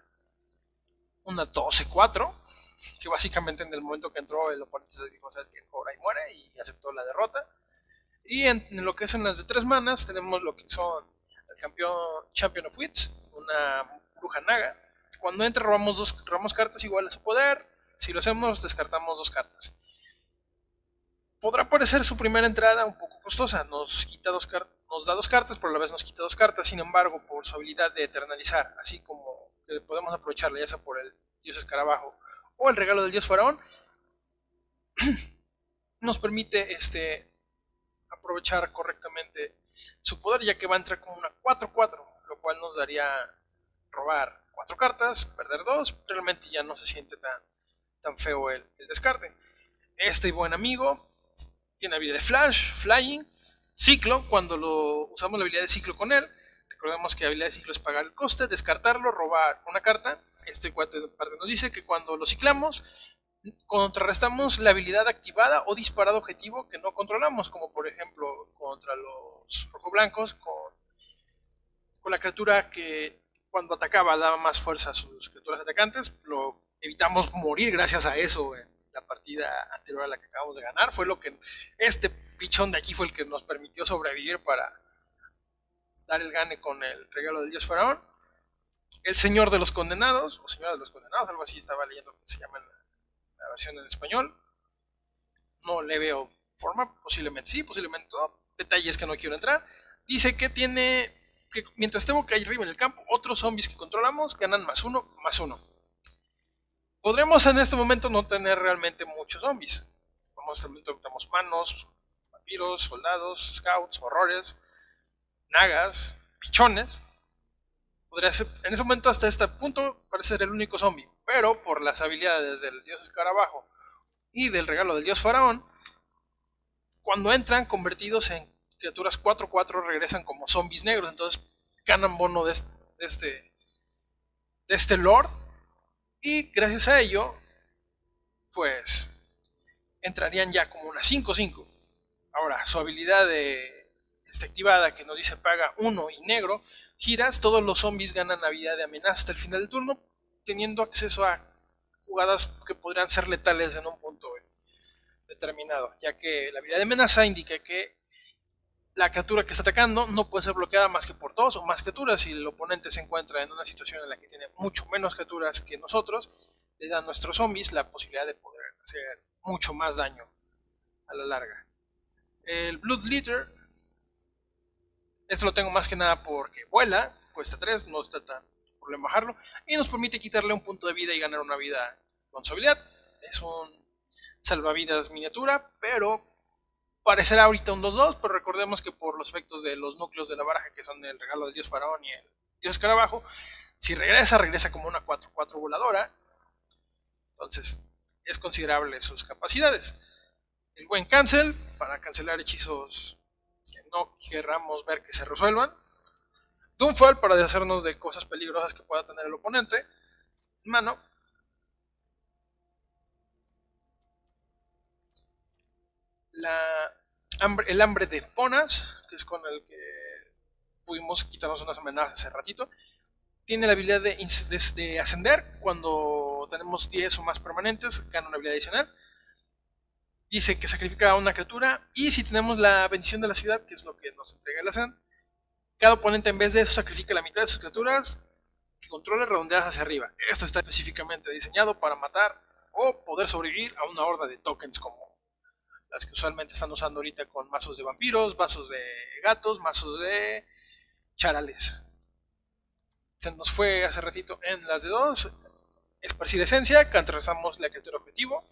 A: 12/4, que básicamente en el momento que entró el oponente se dijo, sabes que cobra y muere, y aceptó la derrota. Y en lo que es en las de 3 manas tenemos lo que son el Champion of Wits, una bruja naga. Cuando entra robamos cartas iguales a su poder. Si lo hacemos descartamos 2 cartas. Podrá parecer su primera entrada un poco costosa, nos da 2 cartas, pero a la vez nos quita 2 cartas. Sin embargo, por su habilidad de eternalizar, así como que podemos aprovecharla ya sea por el dios escarabajo o el regalo del dios faraón, nos permite aprovechar correctamente su poder, ya que va a entrar como una 4/4, lo cual nos daría robar 4 cartas, perder 2. Realmente ya no se siente tan feo el descarte. Este buen amigo tiene habilidad de Flash, Flying, Ciclo. Cuando usamos la habilidad de Ciclo con él, recordemos que la habilidad de Ciclo es pagar el coste, descartarlo, robar una carta. Este cuate nos dice que cuando lo ciclamos, contrarrestamos la habilidad activada o disparado objetivo que no controlamos, como por ejemplo contra los rojo-blancos, con la criatura que cuando atacaba daba más fuerza a sus criaturas atacantes. Lo evitamos morir gracias a eso en la partida anterior a la que acabamos de ganar. Fue lo que este pichón de aquí fue el que nos permitió sobrevivir para dar el gane con el regalo del dios faraón. El señor de los condenados, o señora de los condenados, algo así estaba leyendo que se llama en la versión en español. no le veo forma, posiblemente sí, posiblemente no, detalles que no quiero entrar. Dice que tiene, que mientras tengo que arriba en el campo, otros zombies que controlamos ganan +1/+1. Podremos en este momento no tener realmente muchos zombies. Vamos, tenemos manos, vampiros, soldados, scouts, horrores, nagas, pichones. Podría ser, en ese momento hasta este punto parece ser el único zombie, pero por las habilidades del dios escarabajo y del regalo del dios faraón, cuando entran convertidos en criaturas 4/4 regresan como zombies negros, entonces ganan bono de este lord y gracias a ello pues entrarían ya como una 5/5. Ahora, su habilidad está activada que nos dice paga 1 y negro, giras, todos los zombies ganan la vida de amenaza hasta el final del turno, teniendo acceso a jugadas que podrían ser letales en un punto determinado, ya que la habilidad de amenaza indica que la criatura que está atacando no puede ser bloqueada más que por 2 o más criaturas. Si el oponente se encuentra en una situación en la que tiene mucho menos criaturas que nosotros, le dan a nuestros zombies la posibilidad de poder hacer mucho más daño a la larga. El Blood Leader, este lo tengo más que nada porque vuela, cuesta 3, no está tan problema bajarlo, y nos permite quitarle un punto de vida y ganar una vida con su habilidad. Es un salvavidas miniatura, pero parecerá ahorita un 2/2, pero recordemos que por los efectos de los núcleos de la baraja, que son el regalo del dios faraón y el dios escarabajo, si regresa como una 4/4 voladora, entonces es considerable sus capacidades. El buen cancel, para cancelar hechizos que no querramos ver que se resuelvan. Doomfall, para deshacernos de cosas peligrosas que pueda tener el oponente. Mano. El hambre de Ponas, que es con el que pudimos quitarnos unas amenazas hace ratito. Tiene la habilidad de ascender. Cuando tenemos 10 o más permanentes, gana una habilidad adicional. Dice que sacrifica a una criatura. Y si tenemos la bendición de la ciudad, que es lo que nos entrega el Ascend, cada oponente en vez de eso sacrifica la mitad de sus criaturas que controle redondeadas hacia arriba. Esto está específicamente diseñado para matar o poder sobrevivir a una horda de tokens como las que usualmente están usando ahorita con mazos de vampiros, mazos de gatos, mazos de charales. Se nos fue hace ratito en las de 2. Esparcir esencia, contrarrestamos la criatura objetivo.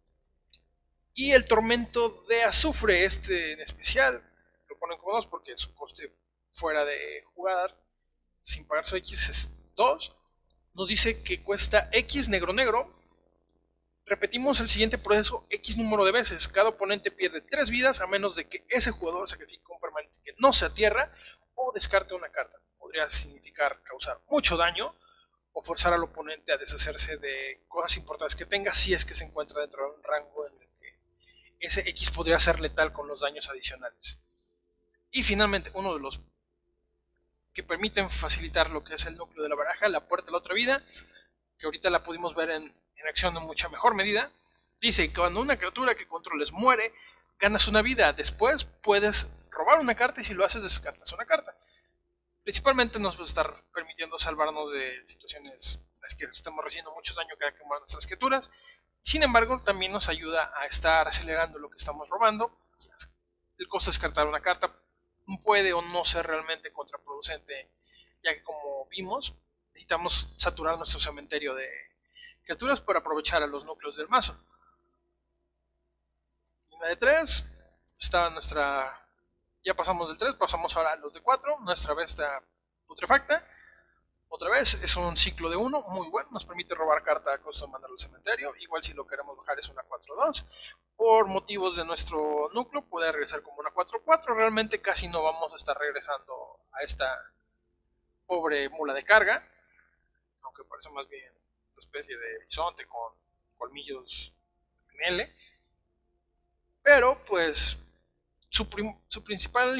A: Y el tormento de azufre, este en especial, lo ponen como 2 porque su coste fuera de jugar sin pagar su X es 2. Nos dice que cuesta X negro negro. Repetimos el siguiente proceso X número de veces. Cada oponente pierde 3 vidas a menos de que ese jugador sacrifique un permanente que no sea tierra o descarte una carta. Podría significar causar mucho daño o forzar al oponente a deshacerse de cosas importantes que tenga si es que se encuentra dentro de un rango en el que ese X podría ser letal con los daños adicionales. Y finalmente, uno de los que permiten facilitar lo que es el núcleo de la baraja, la puerta de la otra vida, que ahorita la pudimos ver en acción en mucha mejor medida. Dice que cuando una criatura que controles muere, ganas una vida. Después puedes robar una carta y si lo haces descartas una carta. Principalmente nos va a estar permitiendo salvarnos de situaciones en las que estamos recibiendo mucho daño cada que mueran nuestras criaturas. Sin embargo, también nos ayuda a estar acelerando lo que estamos robando. El costo de descartar una carta puede o no ser realmente contraproducente, ya que como vimos, necesitamos saturar nuestro cementerio de criaturas para aprovechar a los núcleos del mazo. En la de 3 está nuestra... Ya pasamos del 3, pasamos ahora a los de 4. Nuestra bestia putrefacta. Otra vez es un ciclo de 1, muy bueno. Nos permite robar carta a costo de mandarlo al cementerio. Igual si lo queremos bajar es una 4/2. Por motivos de nuestro núcleo puede regresar como una 4/4. Realmente casi no vamos a estar regresando a esta pobre mula de carga. Aunque parece más bien una especie de bisonte con colmillos en L. Pero pues su principal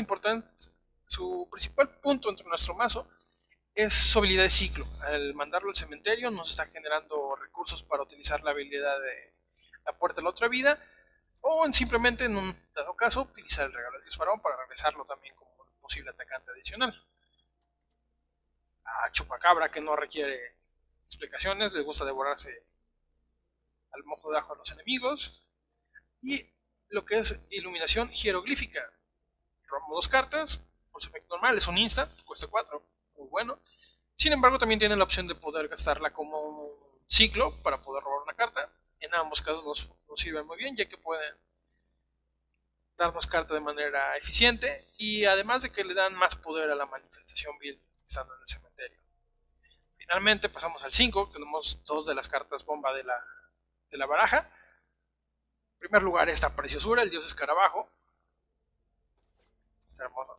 A: punto entre nuestro mazo es su habilidad de ciclo. Al mandarlo al cementerio nos está generando recursos para utilizar la habilidad de la puerta de la otra vida o simplemente en un dado caso utilizar el regalo del dios faraón para regresarlo también como un posible atacante adicional. A Chupacabra, que no requiere explicaciones, les gusta devorarse al mojo de ajo a los enemigos. Y lo que es iluminación jeroglífica. Robamos 2 cartas, por su efecto normal, es un instant, cuesta 4, muy bueno. Sin embargo, también tiene la opción de poder gastarla como un ciclo para poder robar una carta. En ambos casos nos sirven muy bien, ya que pueden darnos cartas de manera eficiente y además de que le dan más poder a la manifestación vil estando en el cementerio. Finalmente pasamos al 5, tenemos 2 de las cartas bomba de la baraja. En primer lugar, esta preciosura, el dios escarabajo. Está hermoso.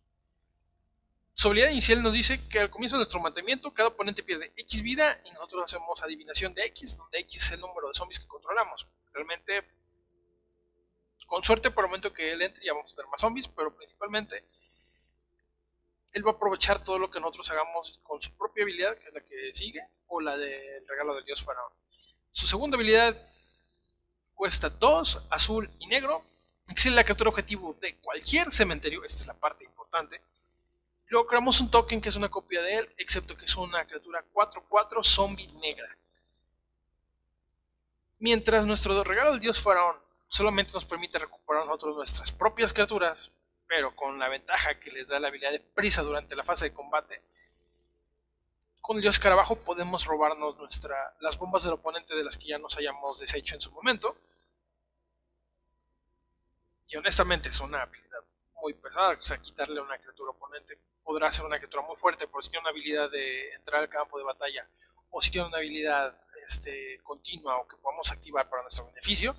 A: Su habilidad inicial nos dice que al comienzo de nuestro mantenimiento cada oponente pierde X vida y nosotros hacemos adivinación de X, donde X es el número de zombies que controlamos. Realmente, con suerte, por el momento que él entre ya vamos a tener más zombies, pero principalmente él va a aprovechar todo lo que nosotros hagamos con su propia habilidad, que es la que sigue, o la del regalo del dios faraón. Su segunda habilidad cuesta 2, azul y negro. Exile la criatura objetivo de cualquier cementerio, esta es la parte importante. Luego creamos un token que es una copia de él, excepto que es una criatura 4/4 zombie negra. Mientras nuestro regalo del dios faraón solamente nos permite recuperar nosotros nuestras propias criaturas, pero con la ventaja que les da la habilidad de prisa durante la fase de combate, con el dios escarabajo podemos robarnos las bombas del oponente de las que ya nos hayamos deshecho en su momento. Y honestamente es una habilidad muy pesada, o sea, quitarle a una criatura oponente podrá ser una criatura muy fuerte, pero si tiene una habilidad de entrar al campo de batalla o si tiene una habilidad continua o que podamos activar para nuestro beneficio,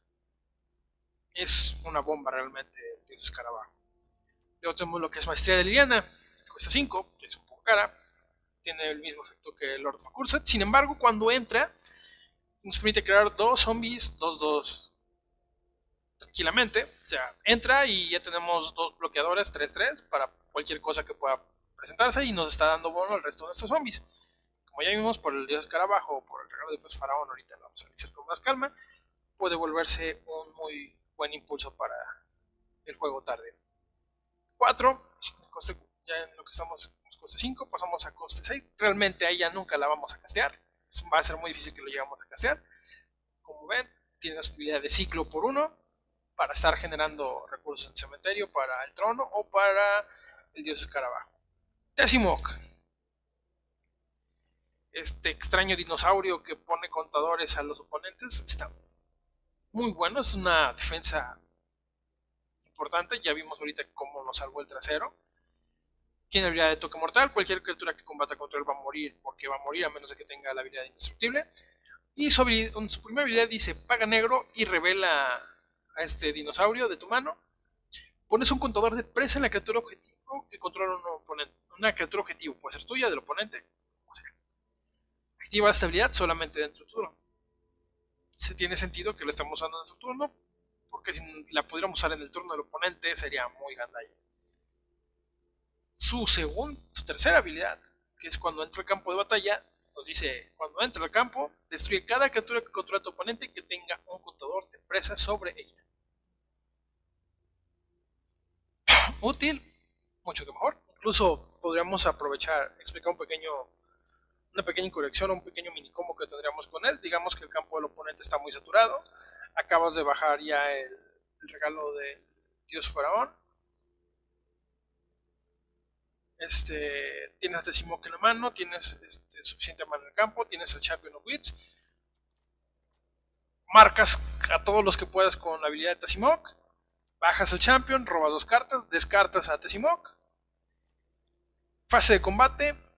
A: es una bomba realmente el dios escarabajo. Luego tenemos lo que es maestría de Liliana, cuesta 5, es un poco cara, tiene el mismo efecto que Lord of Cursed. Sin embargo, cuando entra, nos permite crear 2 zombies 2/2 tranquilamente. O sea, entra y ya tenemos 2 bloqueadores 3/3 para cualquier cosa que pueda presentarse y nos está dando bono al resto de nuestros zombies. Como ya vimos, por el dios escarabajo o por el regalo de dios faraón, ahorita lo vamos a analizar con más calma, puede volverse un muy buen impulso para el juego tarde. 4, ya en lo que estamos en coste 5, pasamos a coste 6. Realmente a ella nunca la vamos a castear, va a ser muy difícil que lo lleguemos a castear. Como ven, tiene la posibilidad de ciclo por 1 para estar generando recursos en el cementerio para el trono o para el dios escarabajo. Tezimok, este extraño dinosaurio que pone contadores a los oponentes, está muy bueno, es una defensa importante. Ya vimos ahorita cómo nos salvó el trasero. Tiene habilidad de toque mortal, cualquier criatura que combata contra él va a morir, porque va a morir a menos de que tenga la habilidad indestructible. Y su primera habilidad dice: paga negro y revela a este dinosaurio de tu mano. Pones un contador de presa en la criatura objetivo que controla un oponente. Una criatura objetivo puede ser tuya, del oponente, o sea, activa esta habilidad solamente dentro de tu turno. Se tiene sentido que lo estamos usando en su turno, porque si la pudiéramos usar en el turno del oponente sería muy gandalla. Su tercera habilidad, que es cuando entra al campo de batalla, nos dice: cuando entra al campo, destruye cada criatura que controla a tu oponente que tenga un contador de presa sobre ella. Útil, mucho que mejor. Incluso podríamos aprovechar, explicar una pequeña corrección o un pequeño minicombo que tendríamos con él. Digamos que el campo del oponente está muy saturado, acabas de bajar ya el regalo del dios faraón, tienes a Tezimok en la mano, tienes suficiente mana en el campo, tienes el Champion of Wits, marcas a todos los que puedas con la habilidad de Tezimok, bajas el Champion, robas 2 cartas, descartas a Tezimok, fase de combate,